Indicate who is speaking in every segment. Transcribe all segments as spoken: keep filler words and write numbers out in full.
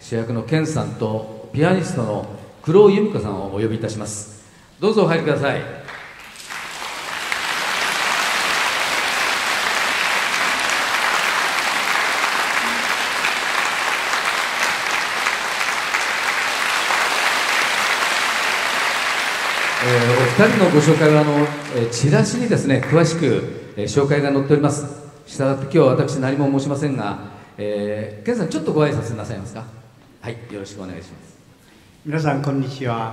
Speaker 1: 主役の健さんとピアニストの黒尾由美子さんをお呼びいたします。どうぞお入りください。えー、お二人のご紹介はあの、えー、チラシにですね詳しく、えー、紹介が載っております。したがって今日は私何も申しませんが、えー、健さんちょっとご挨拶なさいますか。はい、よろしくお願いします。
Speaker 2: 皆さんこんにちは。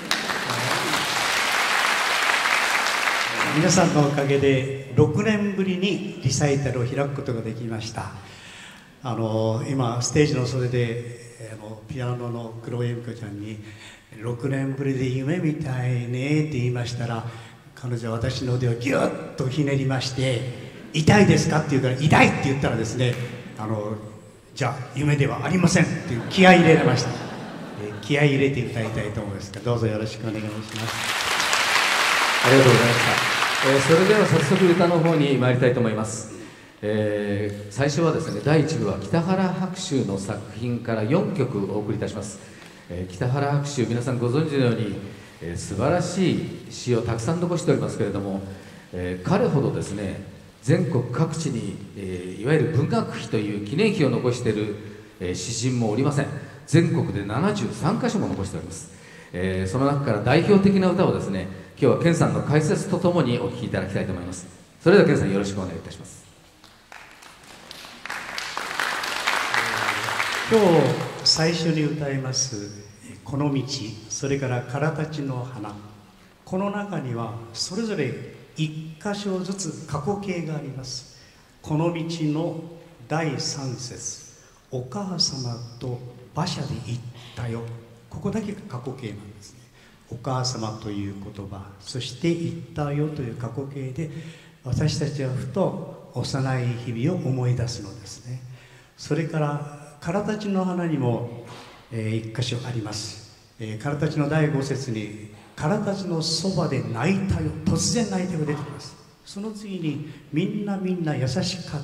Speaker 2: 皆さんのおかげでろくねんぶりにリサイタルを開くことができました。あの今ステージの袖であのピアノの黒江由美子ちゃんにろくねんぶりで夢みたいねって言いましたら、彼女は私の腕をギュッとひねりまして「痛いですか?」って言うから「痛い」って言ったらですね、あのじゃあ夢ではありませんっていう気合い入れられました。えー、気合い入れて歌いたいと思いますから、どうぞよろしくお願いします。
Speaker 1: ありがとうございました。えー、それでは早速歌の方に参りたいと思います。えー、最初はですねだいいち部は北原白秋の作品からよんきょくお送りいたします。えー、北原白秋、皆さんご存知のように、えー、素晴らしい詩をたくさん残しておりますけれども、えー、彼ほどですね全国各地に、えー、いわゆる文学碑という記念碑を残している、えー、詩人もおりません。全国でななじゅうさんかしょも残しております。えー、その中から代表的な歌をですね今日は健さんの解説とともにお聴きいただきたいと思います。それでは健さんよろしくお願いいたします。
Speaker 2: 今日最初に歌います「この道」、それから「からたちの花」、この中にはそれぞれ一箇所ずつ過去形があります。この道のだいさん節「お母様と馬車で行ったよ」、ここだけが過去形なんですね。お母様という言葉、そして行ったよという過去形で私たちはふと幼い日々を思い出すのですね。それからからたちの花にも、えー、一箇所あります。えー、からたちのだいご節にからたちのそばで泣いたよ、突然泣いたよが出てきます。その次にみんなみんな優しかった、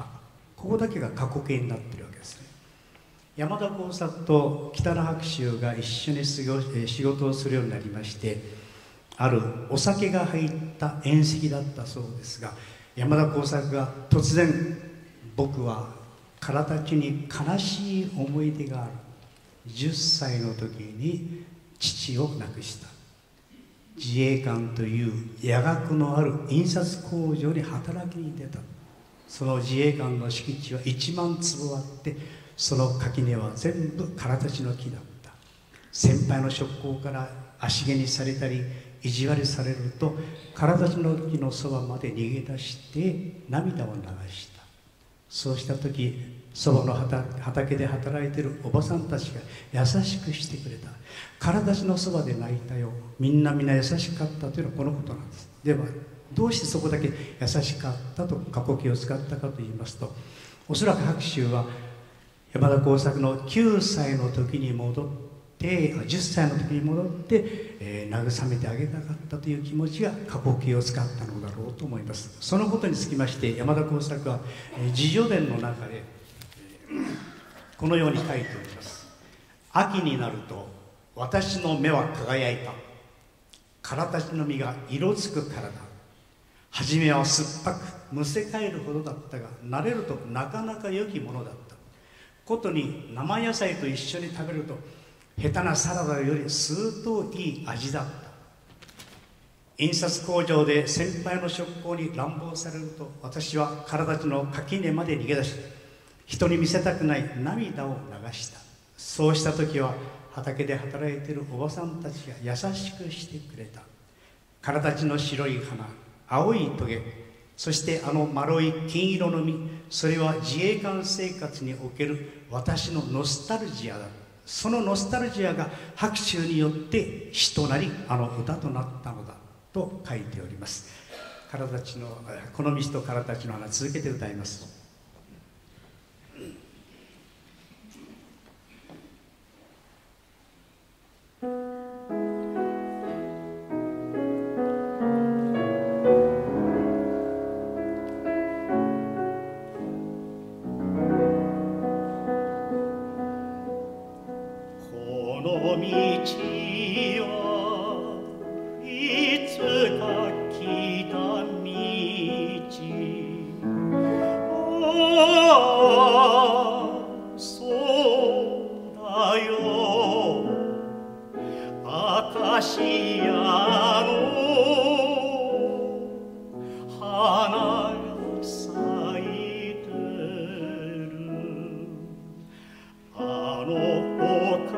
Speaker 2: ここだけが過去形になっているわけですね。山田耕作と北原白秋が一緒に過ご、えー、仕事をするようになりまして、あるお酒が入った宴席だったそうですが、山田耕作が突然「僕はからたちに悲しい思い出がある。じゅっさいの時に父を亡くした。自衛官という野学のある印刷工場に働きに出た。その自衛官の敷地はいちまんつぼあって、その垣根は全部からたちの木だった。先輩の職工から足毛にされたり意地悪されると、からたちの木のそばまで逃げ出して涙を流した。そうした時、そばの畑で働いているおばさんたちが優しくしてくれた。からたちのそばで泣いたよ、みんなみんな優しかったというのはこのことなんです。ではどうしてそこだけ優しかったと過去形を使ったかといいますと、おそらく白秋は山田耕作のきゅうさいの時に戻ってじゅっさいの時に戻って、えー、慰めてあげたかったという気持ちが過去形を使ったのだろうと思います。そのことにつきまして山田耕作は、えー、自叙伝の中で、えー、このように書いております。秋になると私の目は輝いた。からたちの実が色づくからだ。はじめは酸っぱくむせ返るほどだったが、慣れるとなかなか良きものだった。ことに生野菜と一緒に食べると下手なサラダより数頭いい味だった。印刷工場で先輩の職工に乱暴されると、私はからたちの垣根まで逃げ出し、人に見せたくない涙を流した。そうした時は畑で働いているおばさんたちが優しくしてくれた。からたちの白い花、青いトゲ、そしてあの丸い金色の実、それは自衛官生活における私のノスタルジアだ。そのノスタルジアが白秋によって詩となり、あの歌となったのだと書いております。からたちのこの道とからたちの花、続けて歌います。 の道はいつか来た道、ああそうだよ、アカシアの花が咲いてる、あの丘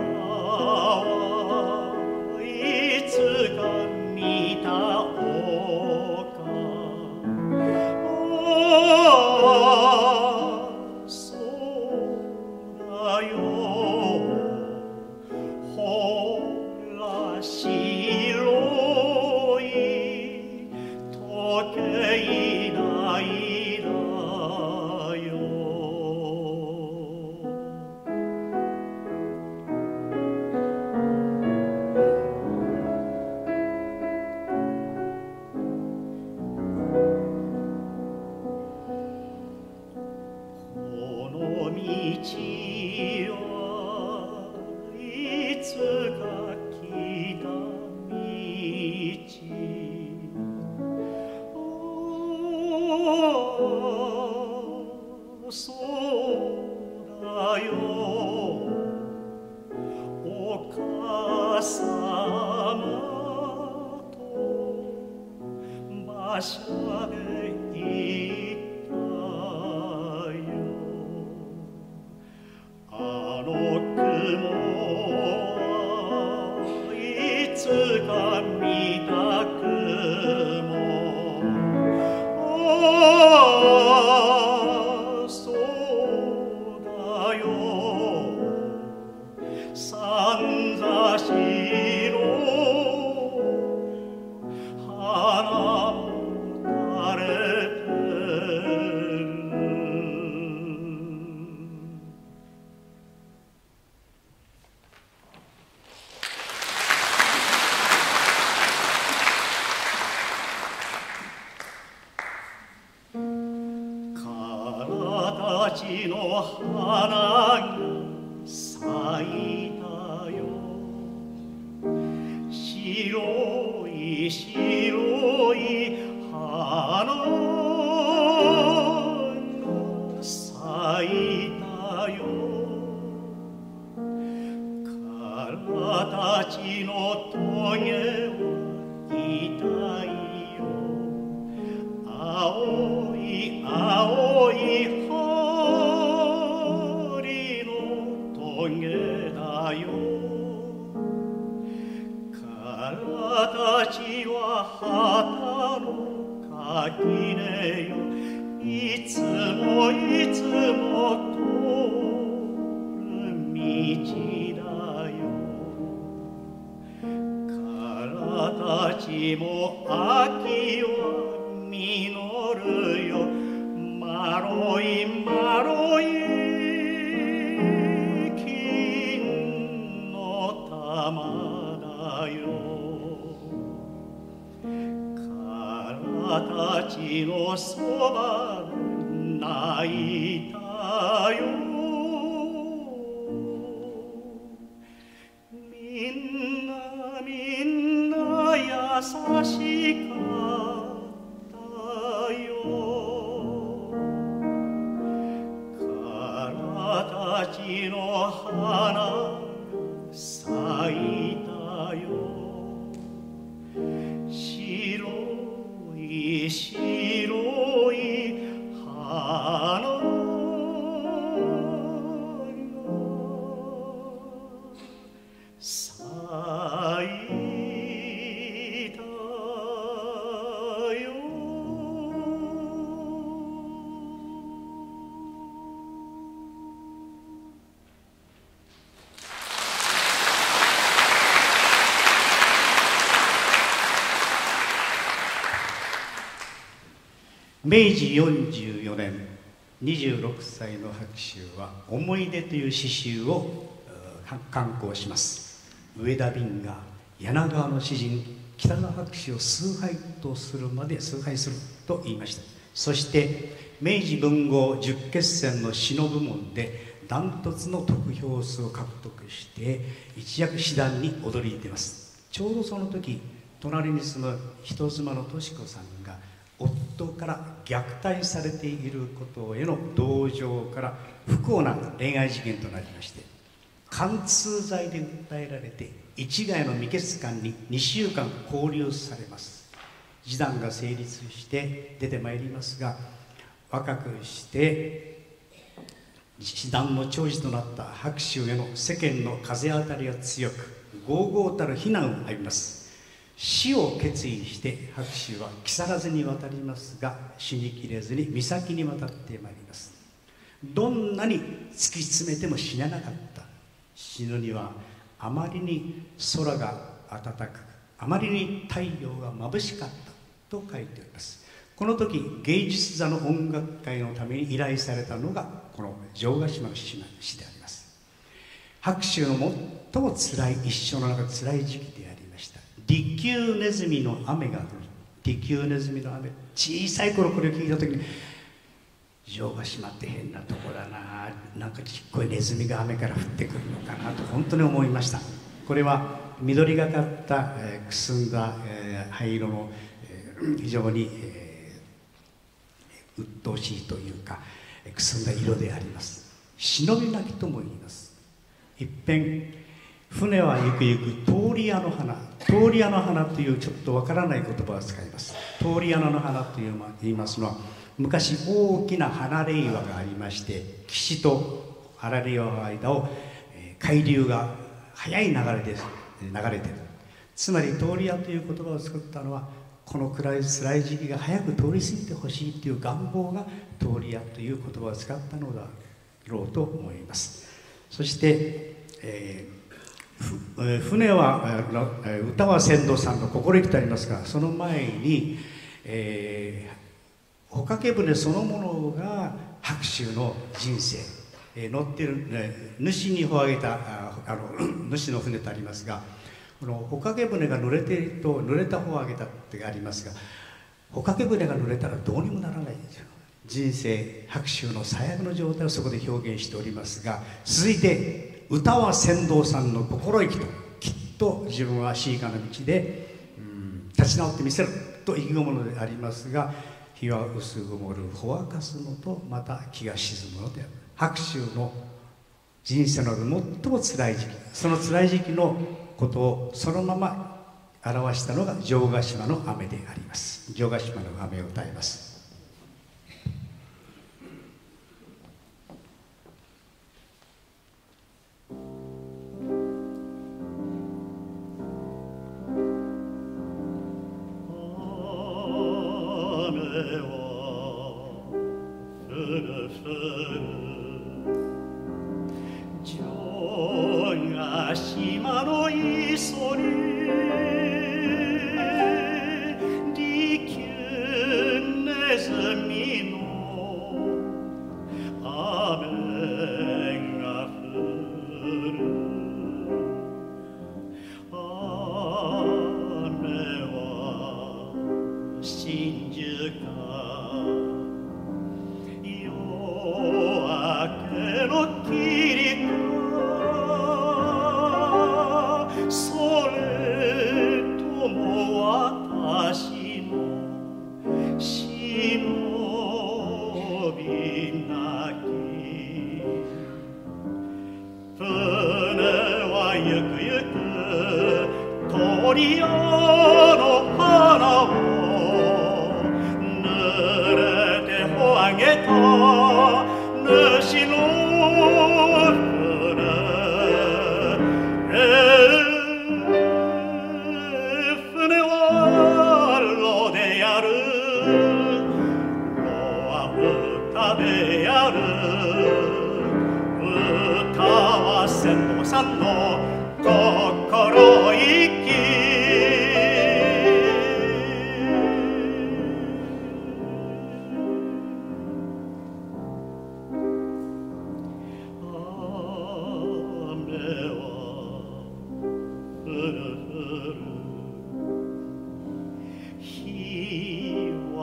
Speaker 2: はいつか見た丘、ああそうだよ、ほら白い時計台だよ。この道はいつか来た道、ああそうだよ、お母様と馬車で行ったよ、あの雲はいつか見た雲、ああそうだよ、さんざしの花も垂れてる。からたちの花が咲いたよ、白い白い花が咲いたよ、からたちの棘は痛いよ、青い青い針の棘だよ、からたちは旗の垣根よ、いつもいつも通る道だよ、からたちも秋は実るよ、まろいまろい金の玉だよ、からたちのそばで泣いたよ、みんなみんな優しかったよ、からたちの花咲いたよ、白い白い花が咲いたよ。明治よんじゅうよねん、にじゅうろくさいの白秋は「思い出」という詩集を刊行します。上田敏が柳川の詩人北川白秋を崇拝とするまで崇拝すると言いました。そして明治文豪十傑選の詩の部門でダントツの得票数を獲得して一躍師団に躍り出ます。ちょうどその時隣に住む人妻の敏子さんが夫から虐待されていることへの同情から不幸な恋愛事件となりまして、貫通罪で訴えられて一概の未決官ににしゅうかん拘留されます。示談が成立して出てまいりますが、若くして示談の長寿となった白秋への世間の風当たりが強く、豪々たる非難を浴びます。死を決意して白秋は木更津に渡りますが、死にきれずに岬に渡ってまいります。どんなに突き詰めても死ななかった。死ぬにはあまりに空が暖かく、あまりに太陽が眩しかったと書いております。この時芸術座の音楽会のために依頼されたのがこの城ヶ島の詩であります。白秋の最もつらい一生の中でつらい時期でありました。利休ネズミの雨が降る。利休ネズミの雨、小さい頃これを聞いた時に、城ヶ島って変なとこだな、なんかちっこいネズミが雨から降ってくるのかなと本当に思いました。これは緑がかった、えー、くすんだ、えー、灰色の、えー、非常に、えー鬱陶しいというかくすんだ色であります。忍び泣きとも言います。一遍船はゆくゆく通り屋の花、通り屋の花というちょっとわからない言葉を使います。通り屋の花という言いますのは、昔大きな離れ岩がありまして、岸と離れ岩の間を、えー、海流が速い流れで流れている。つまり通り屋という言葉を作ったのは、この暗い辛い時期が早く通り過ぎてほしいという願望が通り屋という言葉を使ったのだろうと思います。そして、えー、船は歌は船頭さんの心意気とありますが、その前に、えー、帆掛け船そのものが白秋の人生、えー、乗っている、えー、主に帆を上げたああの主の船とありますが、この帆掛け船が濡れていると濡れた方を上げたってありますが、帆掛け船が濡れたらどうにもならないんですよ。人生白秋の最悪の状態をそこで表現しておりますが、続いて歌は船頭さんの心意気と、きっと自分はシーカの道で、うん、立ち直ってみせると意気込むのでありますが、日は薄曇るほわかすのとまた気が沈むのである。白秋の人生の最も辛い時期、その辛い時期のことをそのまま表したのが城ヶ島の雨であります。城ヶ島の雨を歌います。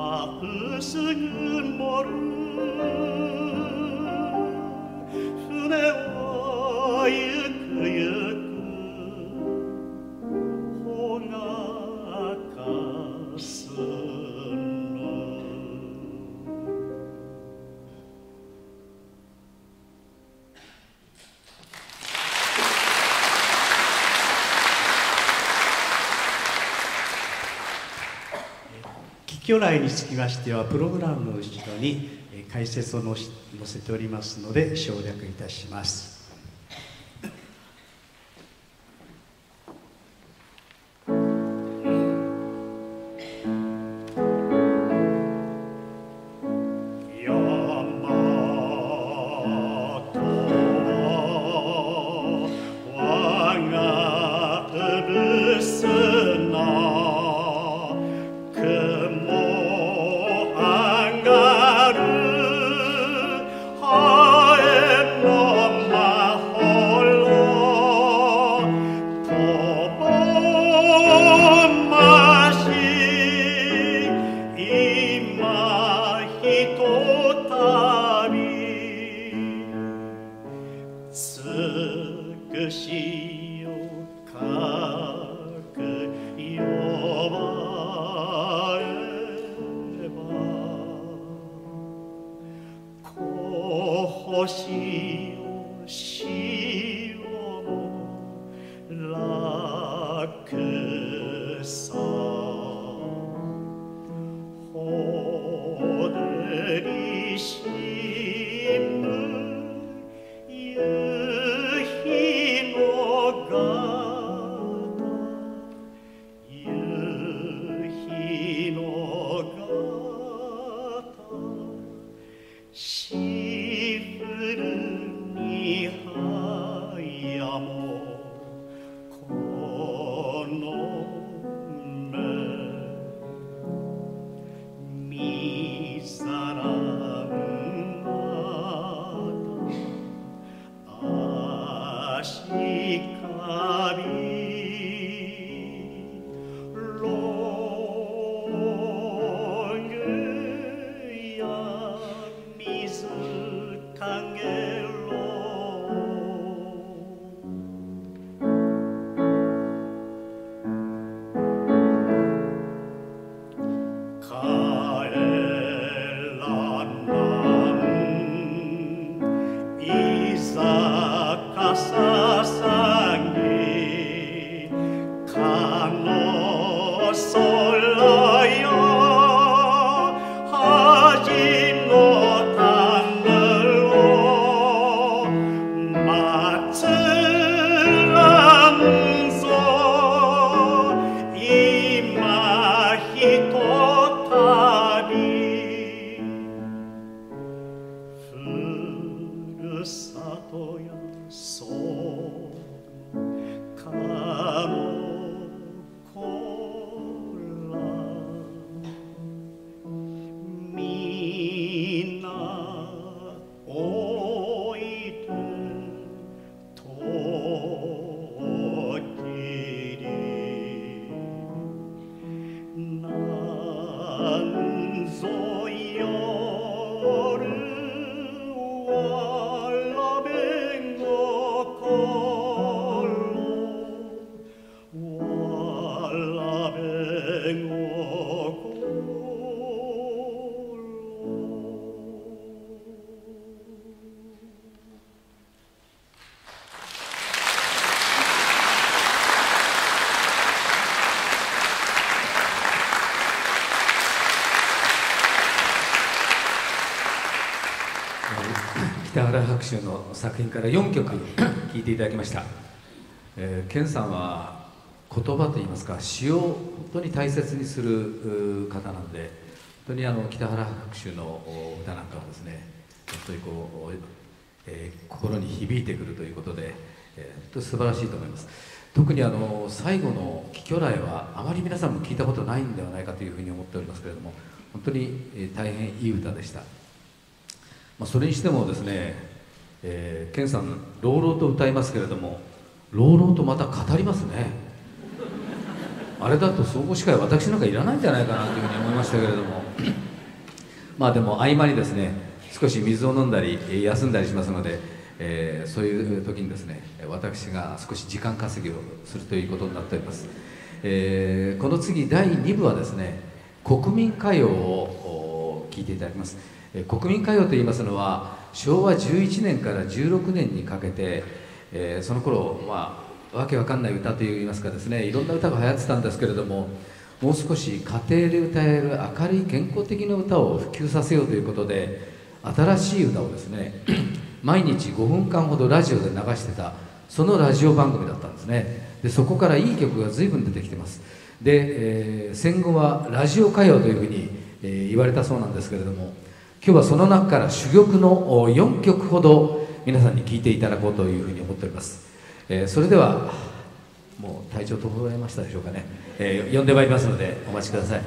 Speaker 3: 船
Speaker 2: 居来につきましてはプログラムの後ろに解説を載せておりますので省略いたします。
Speaker 1: 北原白秋の作品からよんきょく聴いていただきました。えー、健さんは言葉といいますか詩を本当に大切にする方なので、本当にあの北原白秋の歌なんかはですね、本当にこう、えー、心に響いてくるということで、えー、本当に素晴らしいと思います。特にあの最後の「貴居来」はあまり皆さんも聞いたことないんではないかというふうに思っておりますけれども、本当に、えー、大変いい歌でした。まあ、それにしてもですね、えー、健さん朗々と歌いますけれども、朗々とまた語りますね。あれだと総合司会私なんかいらないんじゃないかなというふうに思いましたけれどもまあでも合間にですね少し水を飲んだり休んだりしますので、えー、そういう時にですね私が少し時間稼ぎをするということになっております。えー、この次だいに部はですね国民歌謡を聴いていただきます。国民歌謡といいますのはしょうわじゅういちねんからじゅうろくねんにかけて、えー、その頃まあわけわかんない歌といいますかですね、いろんな歌が流行ってたんですけれども、 もう少し家庭で歌える明るい健康的な歌を普及させようということで、新しい歌をですね毎日ごふんかんほどラジオで流してた、そのラジオ番組だったんですね。でそこからいい曲が随分出てきてます。で、えー、戦後はラジオ歌謡というふうに、えー、言われたそうなんですけれども、今日はその中から珠玉のよんきょくほど皆さんに聴いていただこうというふうに思っております。えー、それではもう体調整えましたでしょうかね、えー、呼んでまいりますのでお待ちください。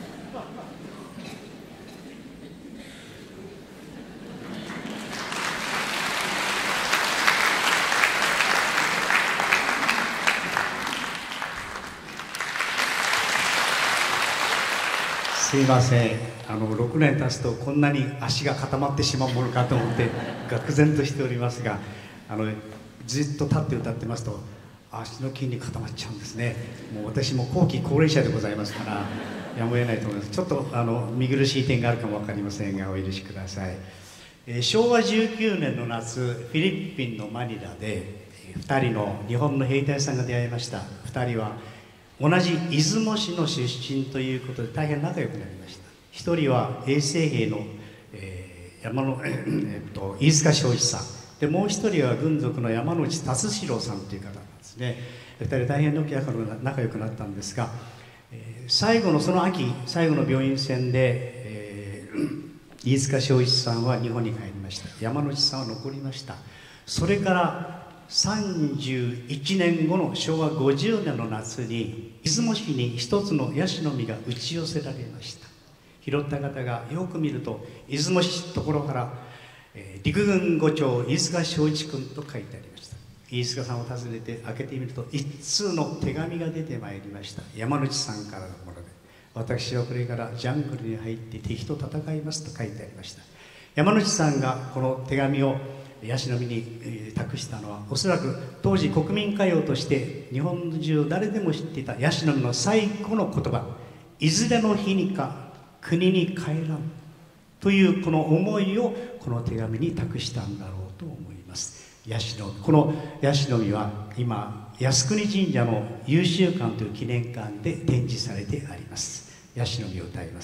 Speaker 2: すいません、あのろくねん経つとこんなに足が固まってしまうものかと思って愕然としておりますが、あのずっと立って歌ってますと足の筋肉固まっちゃうんですね。もう私も後期高齢者でございますからやむを得ないと思います。ちょっとあの見苦しい点があるかも分かりませんがお許しください。えー、しょうわじゅうきゅうねんの夏、フィリピンのマニラでふたりの日本の兵隊さんが出会いました。ふたりは同じ出雲市の出身ということで大変仲良くなりました。一人は衛生兵の、えー、山の、えっと、飯塚正一さんで、もう一人は軍属の山内達四郎さんという方なんですね。二人大変仲良くなったんですが、えー、最後のその秋、最後の病院戦で、えー、飯塚正一さんは日本に帰りました。山内さんは残りました。それからさんじゅういちねんごのしょうわごじゅうねんの夏に出雲市に一つのヤシの実が打ち寄せられました。拾った方がよく見ると出雲市ところから、えー、陸軍伍長飯塚正一君と書いてありました。飯塚さんを訪ねて開けてみると一通の手紙が出てまいりました。山内さんからのもので、私はこれからジャングルに入って敵と戦いますと書いてありました。山内さんがこの手紙をヤシの実に、えー、託したのは、おそらく当時国民歌謡として日本中誰でも知っていたヤシの実の最後の言葉、いずれの日にか国に帰らんというこの思いをこの手紙に託したんだろうと思います。ヤシのこのヤシの実は今靖国神社の優秀館という記念館で展示されてあります。ヤシの実を歌います。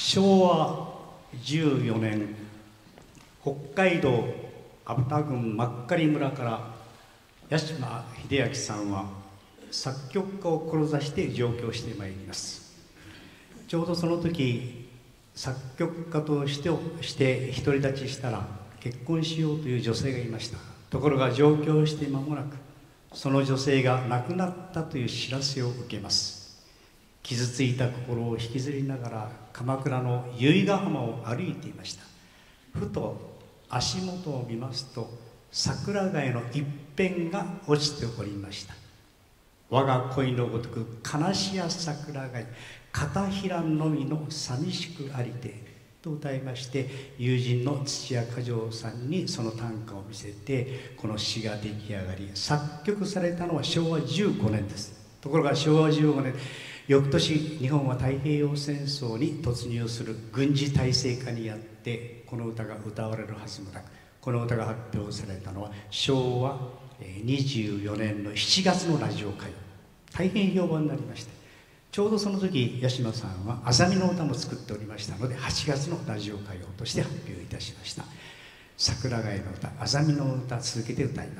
Speaker 2: しょうわじゅうよねん、北海道阿武田郡真狩村から八島秀明さんは作曲家を志して上京してまいります。ちょうどその時、作曲家としてして独り立ちしたら結婚しようという女性がいました。ところが上京して間もなくその女性が亡くなったという知らせを受けます。傷ついた心を引きずりながら鎌倉の由比ヶ浜を歩いていました。ふと足元を見ますと桜貝の一片が落ちておりました。我が恋のごとく悲しや桜貝片平のみの寂しくありてと歌いまして、友人の土屋嘉丈さんにその短歌を見せてこの詩が出来上がり、作曲されたのはしょうわじゅうごねんです。ところがしょうわじゅうごねん、翌年日本は太平洋戦争に突入する軍事体制下にあってこの歌が歌われるはずもなく、この歌が発表されたのはしょうわにじゅうよねんのしちがつのラジオ歌謡、大変評判になりました。ちょうどその時八島さんはあざみの歌も作っておりましたので、はちがつのラジオ歌謡として発表いたしました。桜貝の歌、あざみの歌、続けて歌います。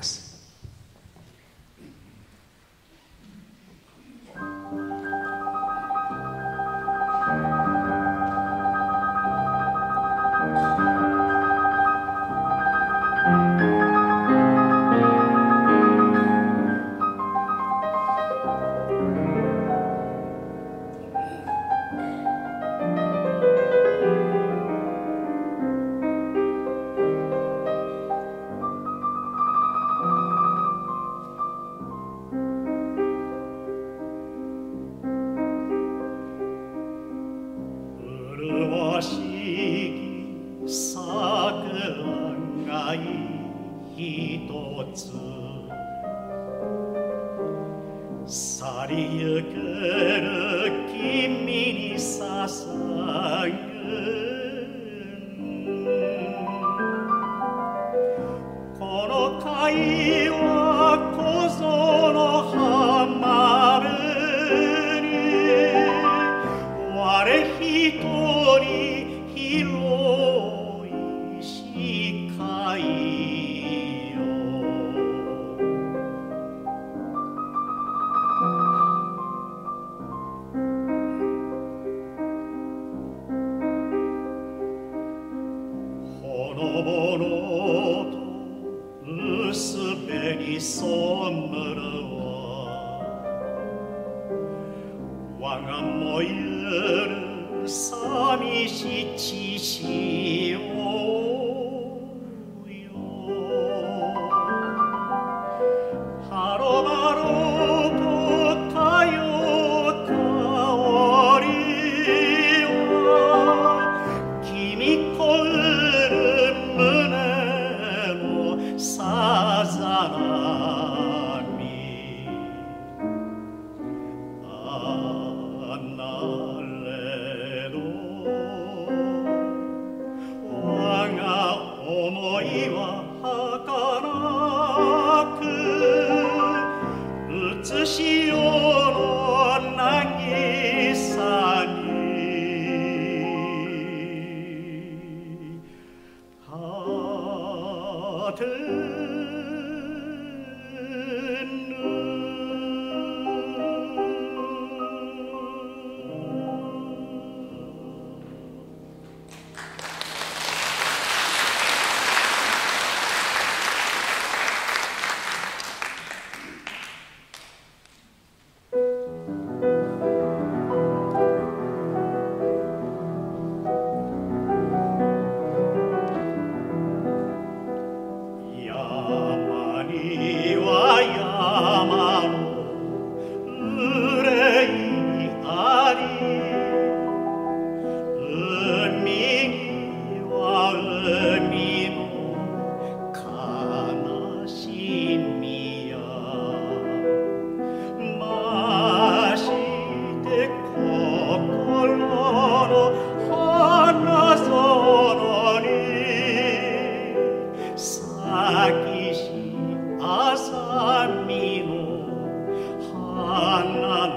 Speaker 3: 咲きし朝見の花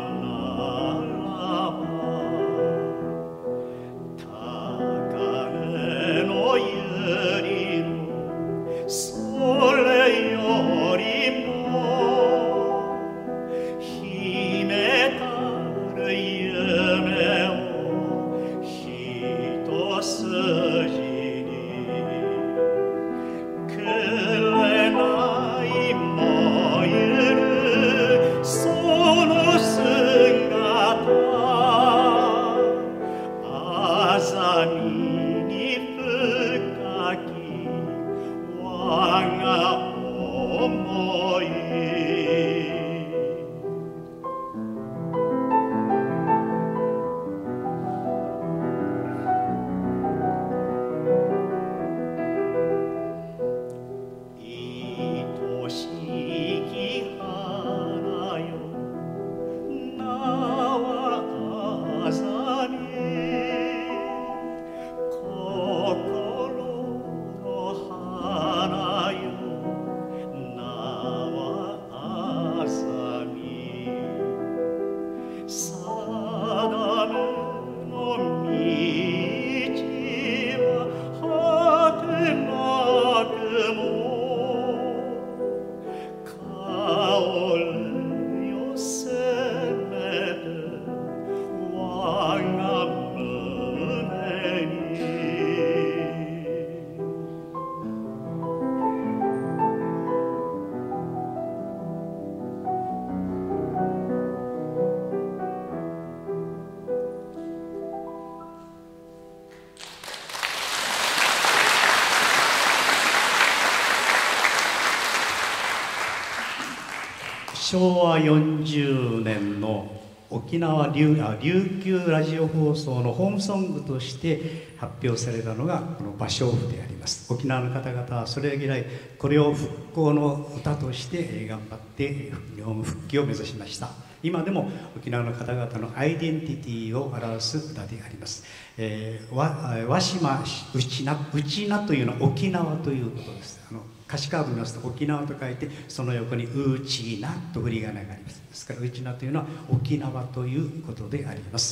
Speaker 2: しょうわよんじゅうねんの沖縄琉あ琉球ラジオ放送のホームソングとして発表されたのがこの芭蕉布であります。沖縄の方々はそれ以来これを復興の歌として頑張って日本復帰を目指しました。今でも沖縄の方々のアイデンティティを表す歌であります。えー、わ和島内名内名というのは沖縄ということです。あの歌詞カードを見ますと沖縄と書いてその横にうちなと振り仮名があります。ですからうちなというのは沖縄ということであります。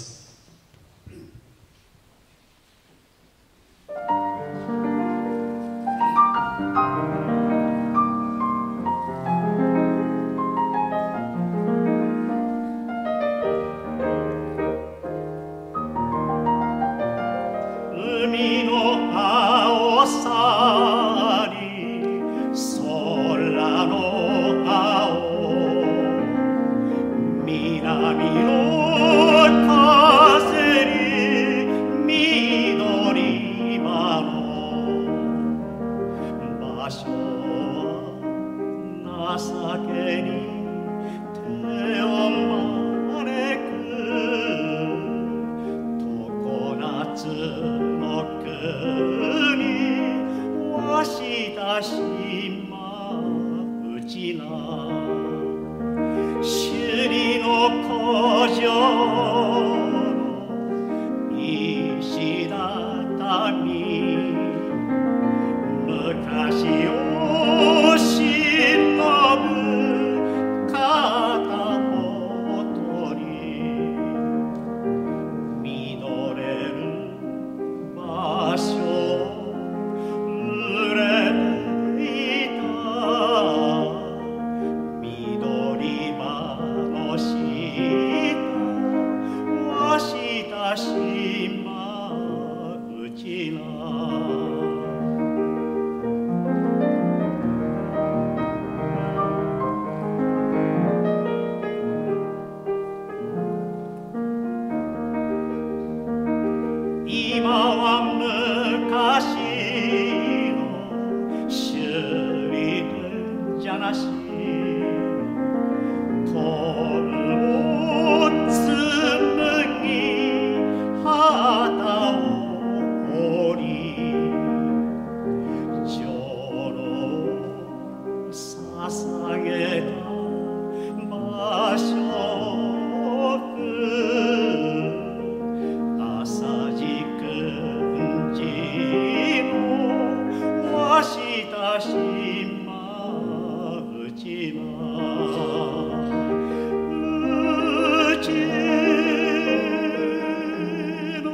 Speaker 3: 海の青さに空の青、南の風に緑葉の場所は情けに手を招く常夏の国わした島内な首里の古城の石畳昔を忍ぶ片方に実れる場所濡れていた緑葉の下わした島内な今は昔の首里じゃなし紺を紡ぎ旗を折り情の捧げた場所朝地君寺のわした島内な内の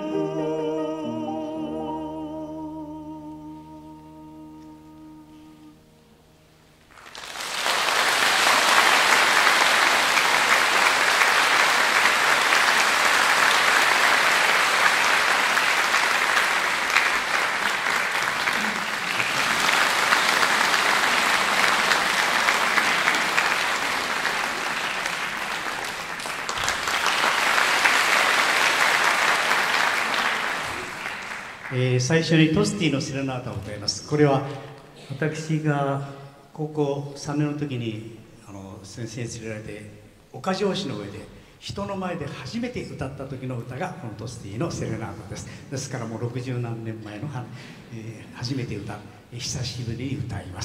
Speaker 2: えー最初にトスティのセレナータを歌います。これは私が高校さんねんの時にあの先生に連れられて岡城市の上で人の前で初めて歌った時の歌がこのトスティのセレナータです。ですからもうろくじゅうなんねんまえの、えー初めて歌久しぶりに歌います。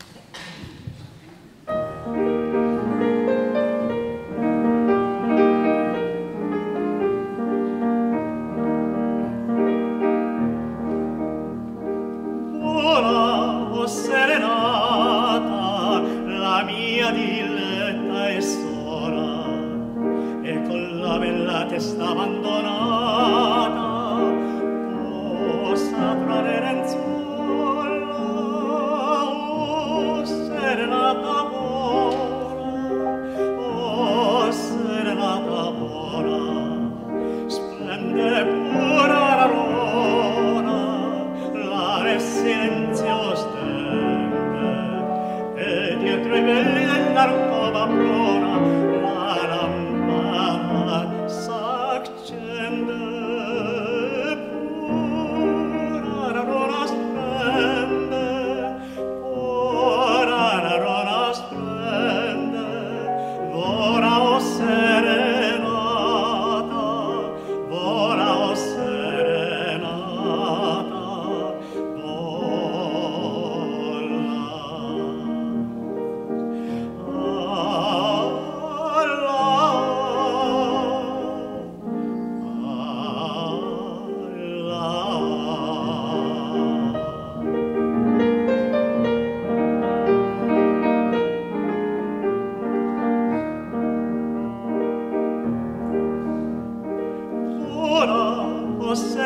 Speaker 3: Serenata, la mia diletta e sola, e con la bella testa abbandonata possa trarre lenzuola. Oh, serenata vola, oh, serenata vola, splende pura la luna, l'aria silenzio stende, e dietro i veli dell'alcova prona la lampada s'accende.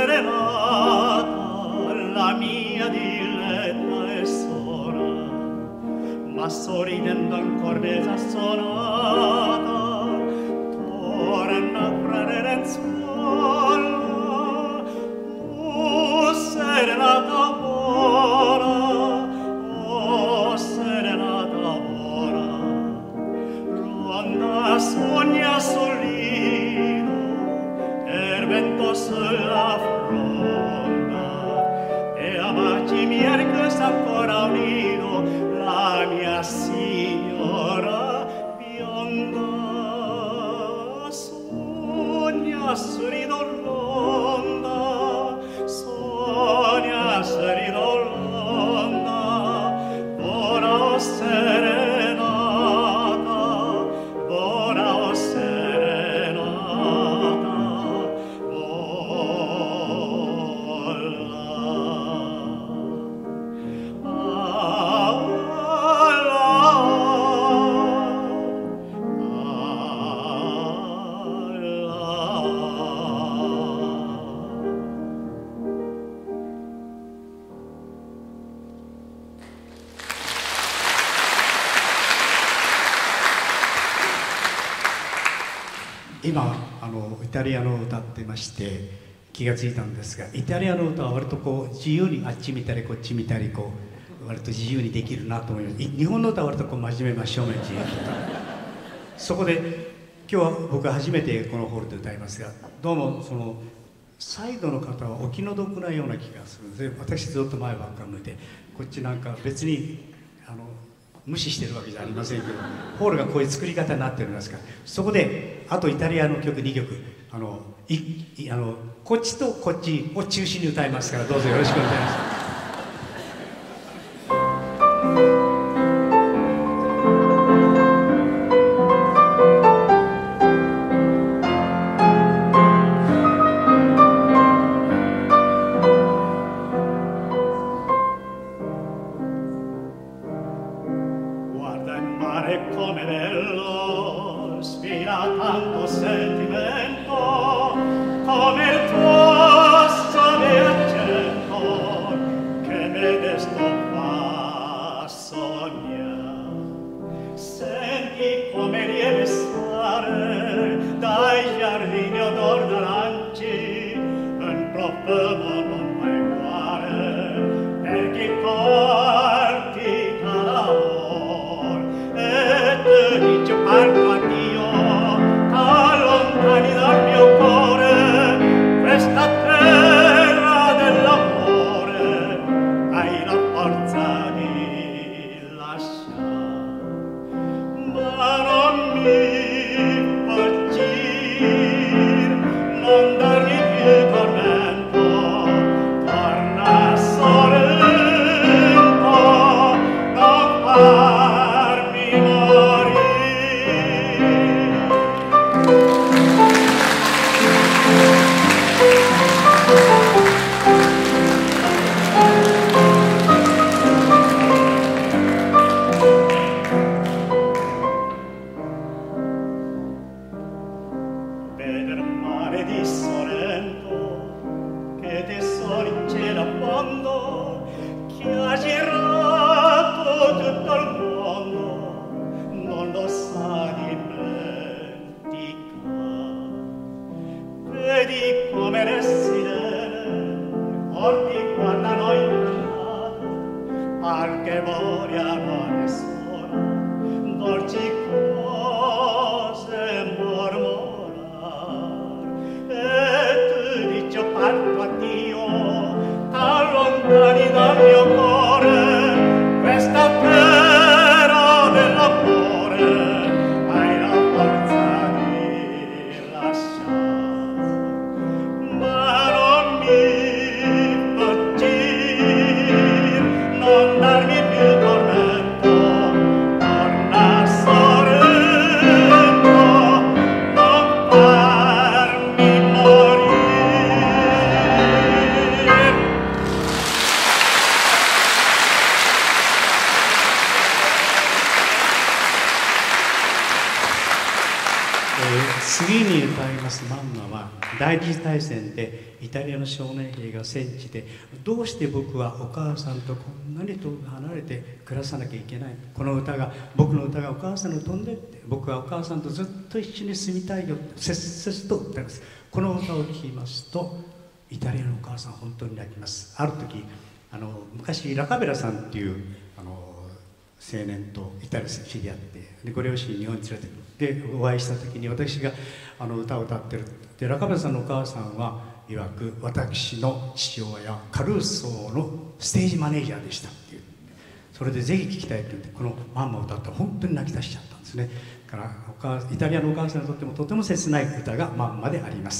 Speaker 3: serenata, la mia diletta e sola, ma sorridendo ancor disassonata, torna fra le lenzuola. Oh, serenata buona, oh, serenata buona, ronda sogna sul lido, il vento sulla fronda, e a baci miei che sta ancora unido, la mia signora bionda. Sogna sorrido l'onda, sogna sorrido l'onda, buona o serenata, buona o serenata,
Speaker 2: 今あのイタリアの歌ってまして気がついたんですが、イタリアの歌は割とこう自由にあっち見たりこっち見たりこう割と自由にできるなと思います。日本の歌は割とこう真面目真正面地そこで今日は僕は初めてこのホールで歌いますが、どうもそのサイドの方はお気の毒なような気がするんです。私ずっと前ばっか向いてこっちなんか別にあの無視してるわけじゃありませんけど、ホールがこういう作り方になってるんですから、そこであとイタリアの曲にきょくあのいいあのこっちとこっちを中心に歌いますから、どうぞよろしくお願いします。
Speaker 3: Come bello, spira tanto sentimento, come il tuo sole accento, che me desto fa sognare. Senti come rievessare dai giardini odor d'aranci, un profumo non mai uguale, per chi porti calore. E dice parto addio, allontani dal mio cuore questa terra dell'amore, hai la forza di lasciare, ma non mi fuggir, non darmi più tormento, torna sorrento, non farmi morire. Veder mare di Sorrento che tesori in cielo a fondo, che ha girato tutto il mondo, non lo sa dimenticare. Vedi come le sirene forti guardano incantate, par che vogliano a sola dolci cose mormorar. E tu dici io parto addio, t'allontani dal mio cuore questa terra dell'amore, hai la forza di lasciare, ma non mi fuggir, non darmi più tormento,
Speaker 2: 次に歌いますマンマは第二次大戦でイタリアの少年兵が戦地でどうして僕はお母さんとこんなに遠く離れて暮らさなきゃいけない、この歌が僕の歌がお母さんの飛んでって僕はお母さんとずっと一緒に住みたいよって切々と歌います。この歌を聴きますとイタリアのお母さん本当に泣きます。ある時あの昔ラカベラさんっていうあの青年とイタリアで知り合ってでご両親に日本に連れてくるでお会いした時に私があの歌を歌ってるでラカベラさんのお母さんは曰く私の父親カルーソーのステージマネージャーでしたっていう、それでぜひ聴きたいって言ってこのマンマを歌ったら本当に泣き出しちゃったんですね。だからお母イタリアのお母さんにとってもとても切ない歌がマンマであります。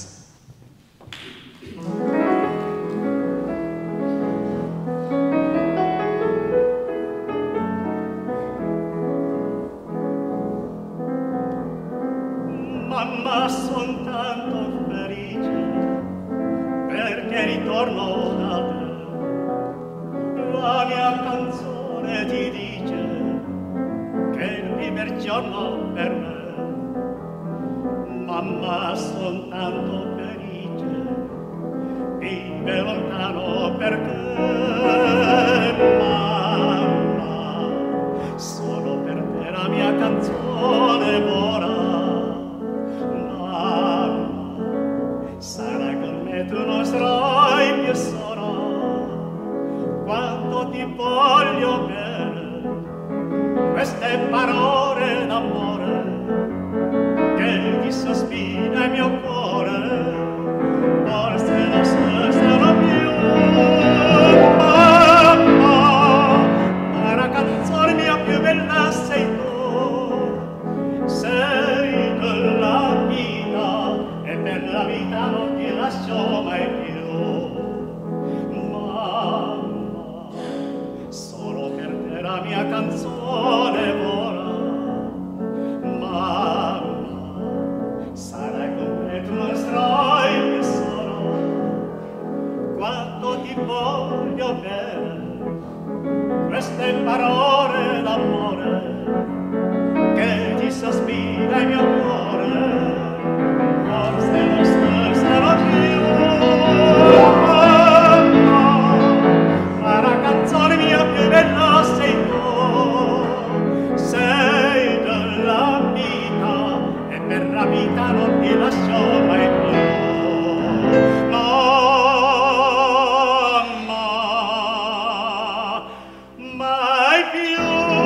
Speaker 3: Mamma, son tanto felice perché ritorno da te. La mia canzone ti dice che è il primo giorno per me. Mamma, son tanto felice, vive lontano perché. Mamma, solo per te la mia canzone vola. Sarai con me, tu non sarai più sola. Quanto ti voglio bene, queste parole d'amore che ti sospira il mio cuore, forse non sarà più. Mamma, ma la canzone mia più bella sei tu, sei della vita e per la vita non ti lascio mai più. Mamma, solo per te la mia canzone vola. Mamma, sarai con me, tu non sarai più sola. Quanto ti voglio bene, queste parole d'amore che ti sospira il mio cuore. Forse non sarà più, ma la canzone mia più bella sei tu, sei della vita e per la vita non ti lascio mai più. Mamma, mai più.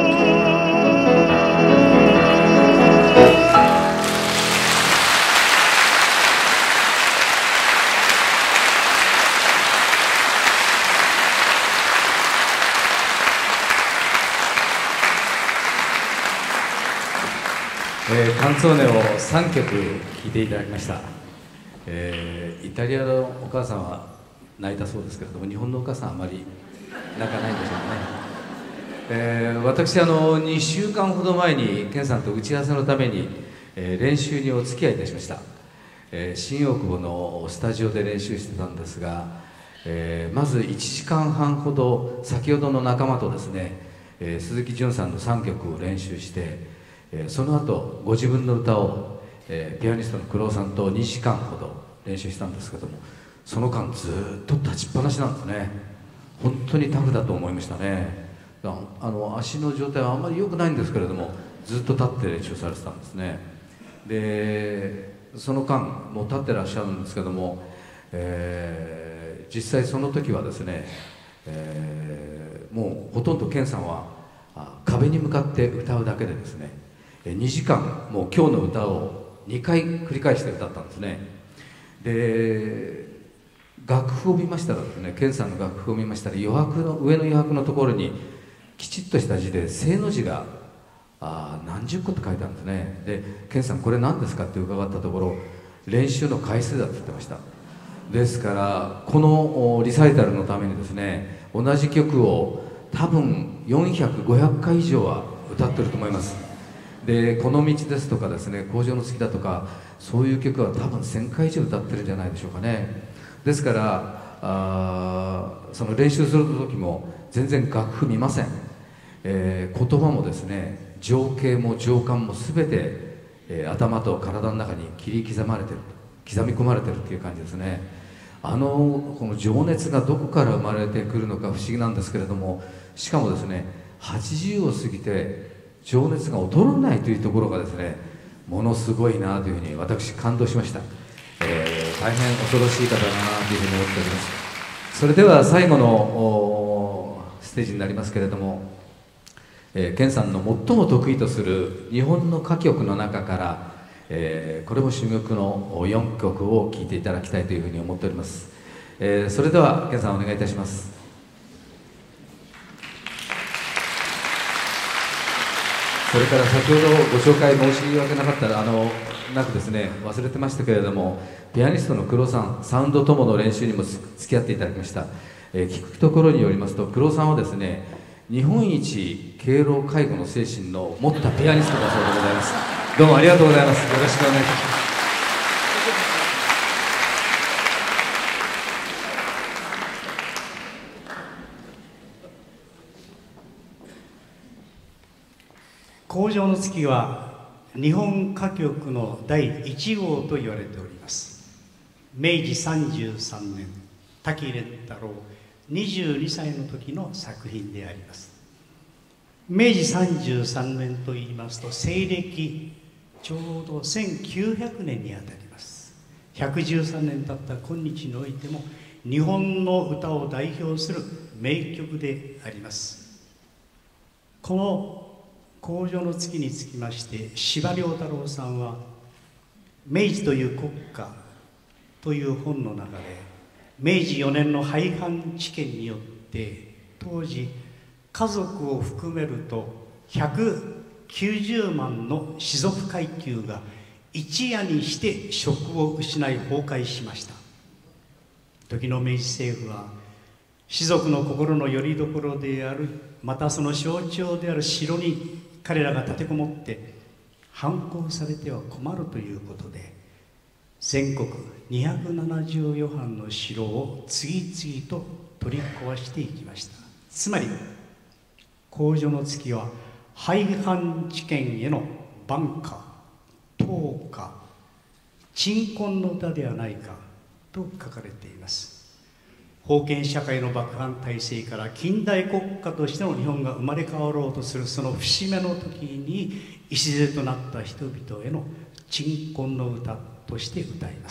Speaker 1: えー、カンツォーネをさんきょく聴いていただきました、えー、イタリアのお母さんは泣いたそうですけれども日本のお母さんはあまり泣かないんでしょうね、えー、私あのにしゅうかんほど前に健さんと打ち合わせのために、えー、練習にお付き合いいたしました、えー、新大久保のスタジオで練習してたんですが、えー、まずいちじかんはんほど先ほどの仲間とですね、えー、鈴木淳さんのさんきょくを練習してその後ご自分の歌を、えー、ピアニストの黒尾さんとにじかんほど練習したんですけどもその間ずっと立ちっぱなしなんですね。本当にタフだと思いましたね。あの足の状態はあんまり良くないんですけれどもずっと立って練習されてたんですね。でその間もう立ってらっしゃるんですけども、えー、実際その時はですね、えー、もうほとんど健さんは壁に向かって歌うだけでですねにじかんもう今日の歌をにかい繰り返して歌ったんですね。で楽譜を見ましたらですね健さんの楽譜を見ましたら余白の上の余白のところにきちっとした字で正の字があ何十個って書いてあるんですね。で健さんこれ何ですかって伺ったところ練習の回数だって言ってました。ですからこのリサイタルのためにですね同じ曲を多分よんひゃく、ごひゃっかい以上は歌ってると思います。でこの道ですとかですね工場の月だとかそういう曲は多分せんかい以上歌ってるんじゃないでしょうかね。ですからあその練習する時も全然楽譜見ません、えー、言葉もですね情景も情感も全て、 えー、頭と体の中に切り刻まれてる、刻み込まれてるっていう感じですね。あのこの情熱がどこから生まれてくるのか不思議なんですけれども、しかもですねはちじゅうを過ぎて情熱が衰えないというところがですね、ものすごいなというふうに私感動しました。えー、大変恐ろしい方だなというふうに思っております。それでは最後のステージになりますけれども、えー、健さんの最も得意とする日本の歌曲の中から、えー、これも珠玉のよんきょくを聴いていただきたいというふうに思っております。えー、それでは健さんお願いいたします。それから先ほどご紹介申し訳なかったあのなくですね、忘れてましたけれども、ピアニストの黒さん、サウンド友の練習にも付き合っていただきました。えー、聞くところによりますと、黒さんはですね、日本一敬老介護の精神の持ったピアニストだそうでございます。どうもありがとうございます。よろしくお願いします。
Speaker 2: 荒城の月は日本歌曲のだいいち号と言われております。めいじさんじゅうさんねん、滝廉太郎にじゅうにさいの時の作品であります。めいじさんじゅうさんねんといいますと、西暦ちょうどせんきゅうひゃくねんにあたります。ひゃくじゅうさんねん経った今日においても日本の歌を代表する名曲であります。この荒城の月につきまして司馬遼太郎さんは「明治という国家」という本の中で、めいじよねんの廃藩置県によって当時家族を含めるとひゃくきゅうじゅうまんの士族階級が一夜にして職を失い崩壊しました。時の明治政府は士族の心の拠り所である、またその象徴である城に彼らが立てこもって反抗されては困るということで、全国にひゃくななじゅうよはんの城を次々と取り壊していきました。つまり荒城の月は廃藩置県への挽歌、投下、鎮魂の歌ではないかと書かれています。封建社会の幕藩体制から近代国家としての日本が生まれ変わろうとするその節目の時に礎となった人々への鎮魂の歌として歌います。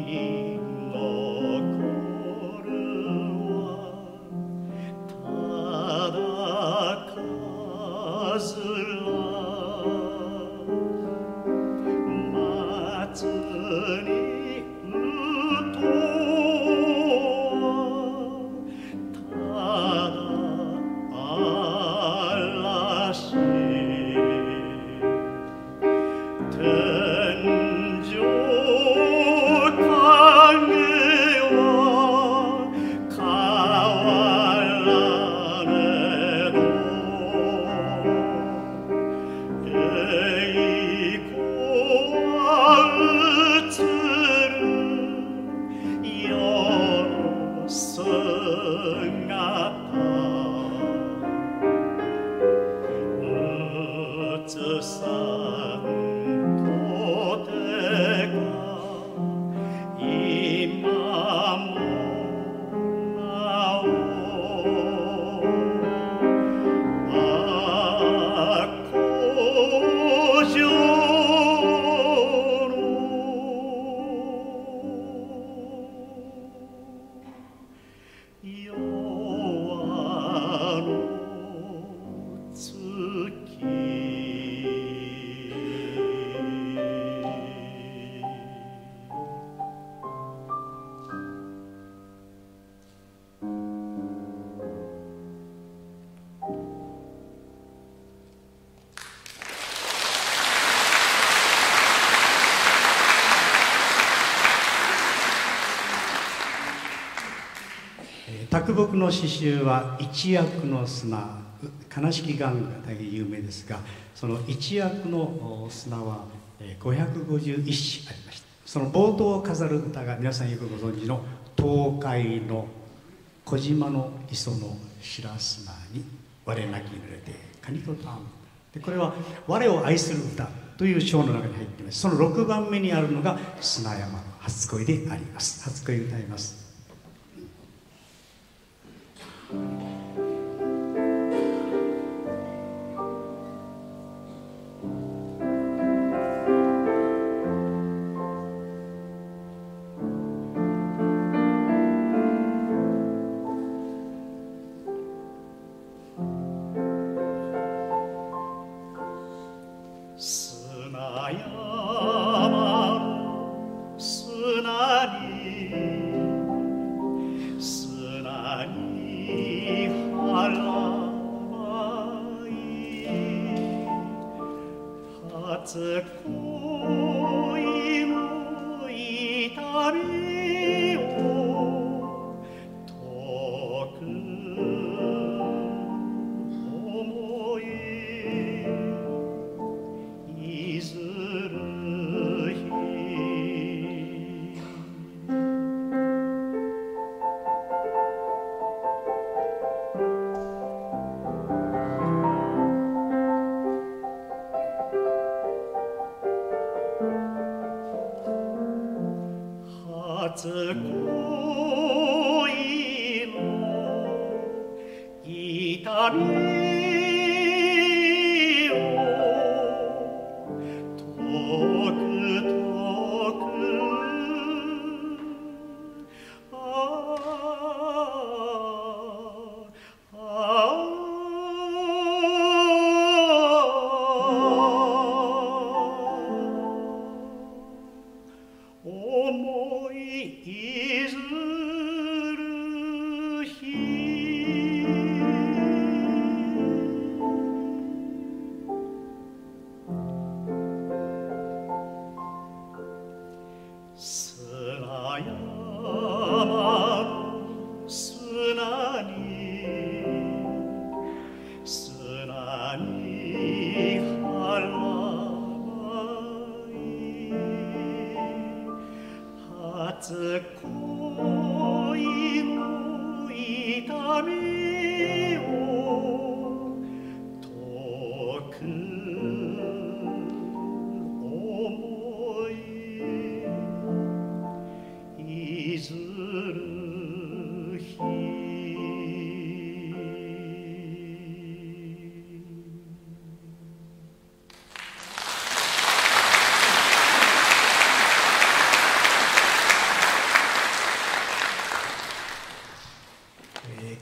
Speaker 2: 啄木の詩集は一躍の砂、悲しき玩具が大変有名ですが、その一躍の砂はごひゃくごじゅういっしありました。その冒頭を飾る歌が皆さんよくご存知の東海の小島の磯の白砂に我なき濡れてカニとターンで、これは我を愛する歌という章の中に入っています。そのろくばんめにあるのが砂山の初恋であります。初恋歌います。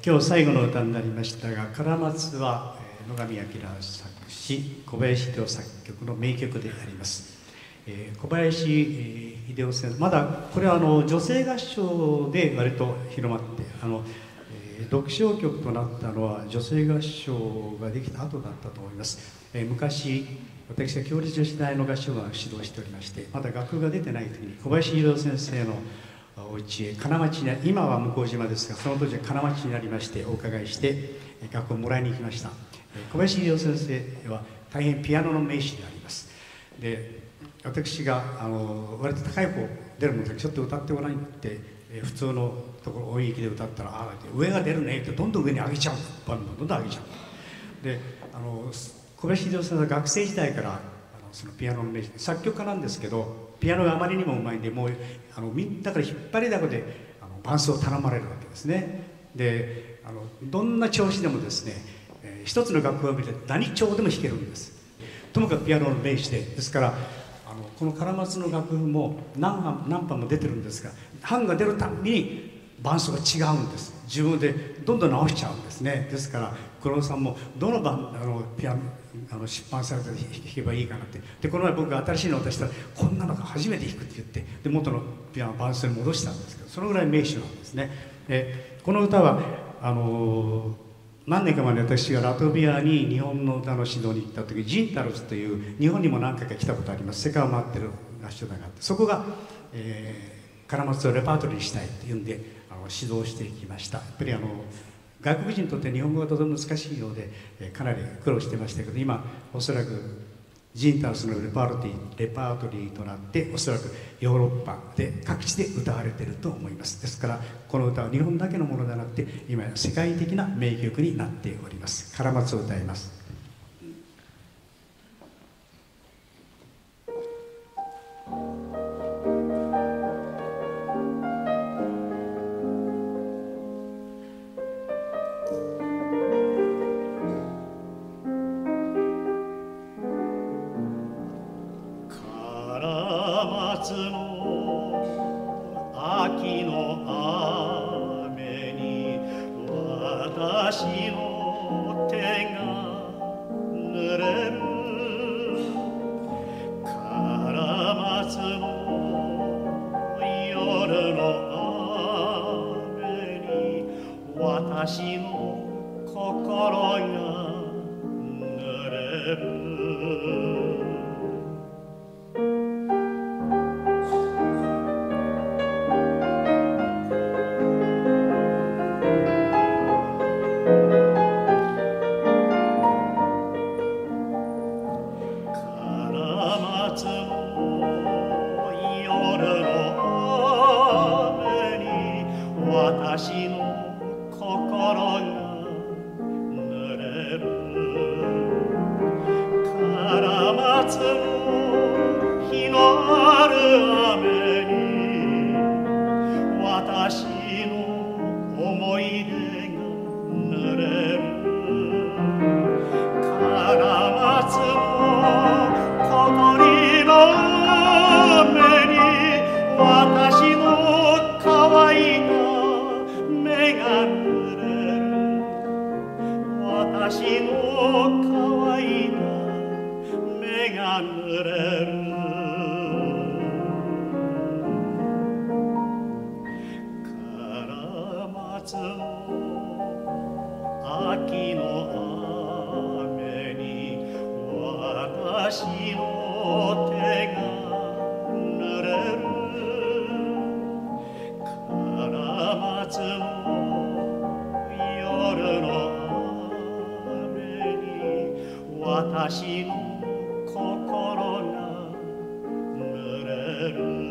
Speaker 2: 今日最後の歌になりましたが、カラマツは野上彰作詞、小林秀夫作曲の名曲であります。えー、小林秀夫先生、まだこれはあの女性合唱で割と広まって、あの、えー、独唱曲となったのは女性合唱ができた後だったと思います。えー、昔私は共立女子大の合唱団を指導しておりまして、まだ楽譜が出てない時に小林秀夫先生のお家へ金町に、今は向島ですが、その当時は金町になりまして、お伺いして楽譜をもらいに行きました。小林秀夫先生は大変ピアノの名手であります。で、私があの割と高い方出るのでちょっと歌ってごらんって、え普通のところ音域で歌ったら、ああ上が出るねってどんどん上に上げちゃう、バンバンどんどん上げちゃう。で、あの小林秀夫さんは学生時代からあのそのピアノの名手、作曲家なんですけど、ピアノがあまりにもうまいんで、もうあのみんだから引っ張りだこであの伴奏を頼まれるわけですね。で、あのどんな調子でもですね、えー、一つの楽譜を見て何調でも弾けるんです。ともかくピアノの名手で、ですからあのこのカラマツの楽譜も何版何版も出てるんですが、版が出るたびに伴奏が違うんです。自分でどんどん直しちゃうんですね。ですから黒尾さんもどの版あのピアノあの出版されたら弾けばいいかなって、でこの前僕が新しいのを渡したら、こんなのが初めて弾くって言って、で元のピアノ伴奏に戻したんですけど、そのぐらい名手なんですね。でこの歌はあのー、何年か前に私がラトビアに日本の歌の指導に行った時、ジンタロスという日本にも何回か来たことあります、世界を回ってる合唱団があって、そこが、えー、カラマツをレパートリーにしたいというんであの指導していきました。やっぱりあの外国人にとって日本語がとても難しいようで、えー、かなり苦労してましたけど、今おそらくジンタロスのレパートリー、レパートリーとなって、おそらくヨーロッパで各地で歌われていると思います。ですからこの歌は日本だけのものではなくて、今や世界的な名曲になっております。カラマツを歌います。
Speaker 3: 私の心が濡れる私の心が濡れるカラマツの日のある雨に私の思い出が濡れるカラマツの小鳥の雨に私の乾いた私の乾いた目が濡れるカラマツの秋の雨に私の手が濡れるカラマツの夜の私の心が濡れる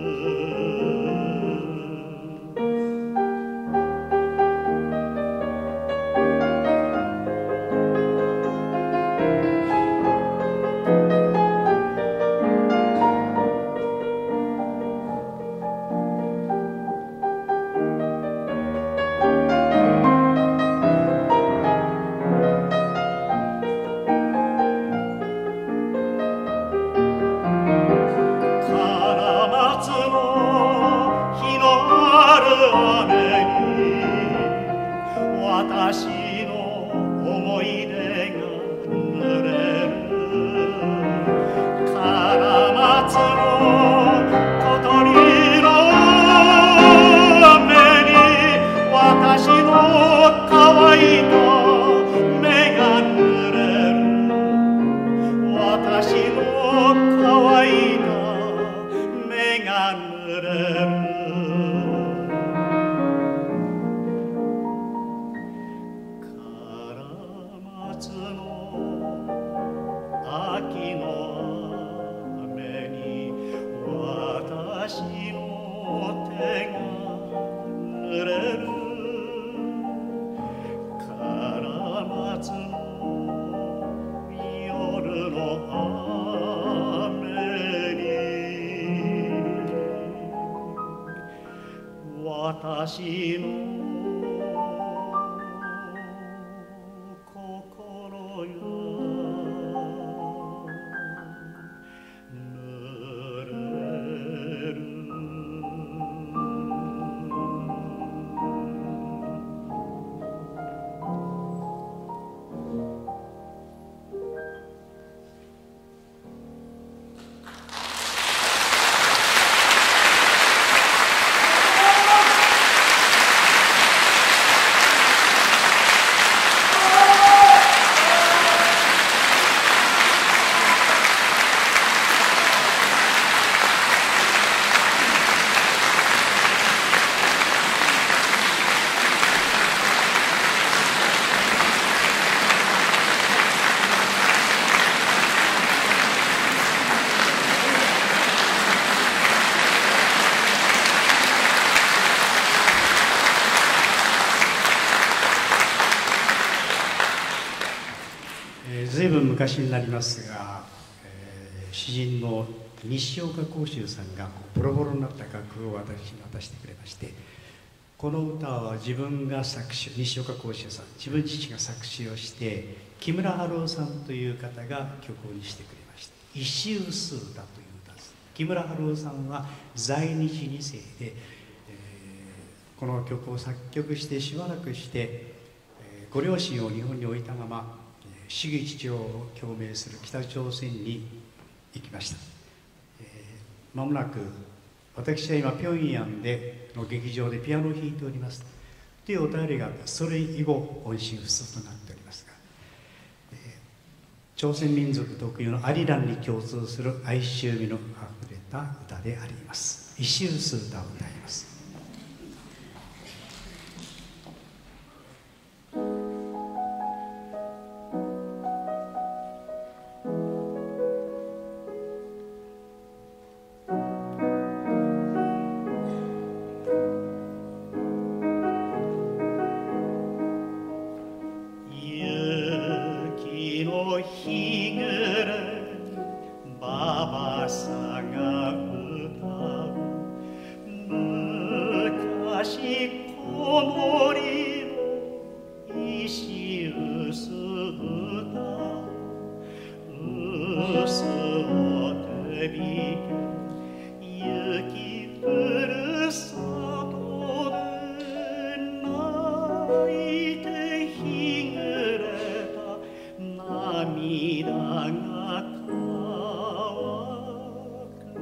Speaker 3: 私私の思い出が濡れるカラマツの小鳥の目に私の乾いた目が濡れる私の乾いた目が濡れる私の心が濡れる
Speaker 2: ずいぶん昔になりますが、えー、詩人の西岡幸秀さんがボロボロになった楽譜を私に渡してくれまして、この歌は自分が作詞、西岡幸秀さん、自分自身が作詞をして木村春夫さんという方が曲にしてくれました。石臼歌という歌です。木村春夫さんは在日に世で、えー、この曲を作曲してしばらくして、えー、ご両親を日本に置いたまま主義主張を表明する北朝鮮に行きました。ま、えー、もなく私は今平壌での劇場でピアノを弾いておりますというお便りがあって、それ以後音信不通となっておりますが、えー、朝鮮民族特有のアリランに共通する哀愁味のあふれた歌であります。石臼歌を歌います。
Speaker 3: 日暮ればばさが歌う昔こもりの石臼歌臼を手びけ雪降る里で泣いて日暮れた涙が乾く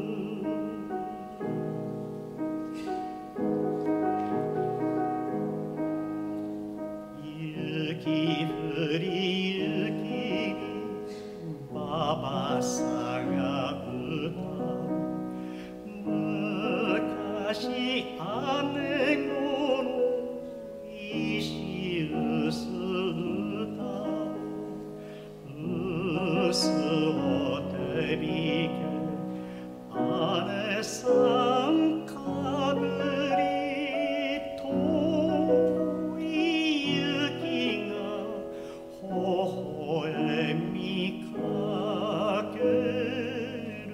Speaker 3: 雪降り雪にばばさが歌う昔姉子の石臼臼を手びけ姉さんかぶり遠い雪が微笑みかける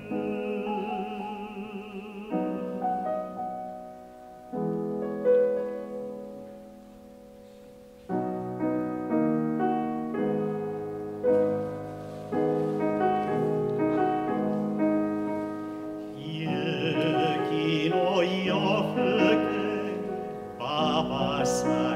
Speaker 3: 夜更けばばさ